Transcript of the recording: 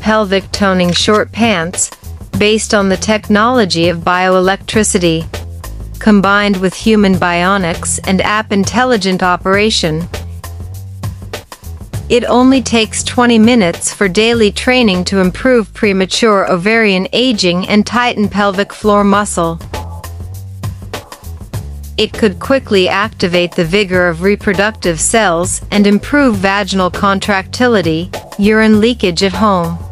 pelvic toning short pants, based on the technology of bioelectricity, combined with human bionics and app intelligent operation. It only takes 20 minutes for daily training to improve premature ovarian aging and tighten pelvic floor muscle. It could quickly activate the vigor of reproductive cells and improve vaginal contractility, urine leakage at home.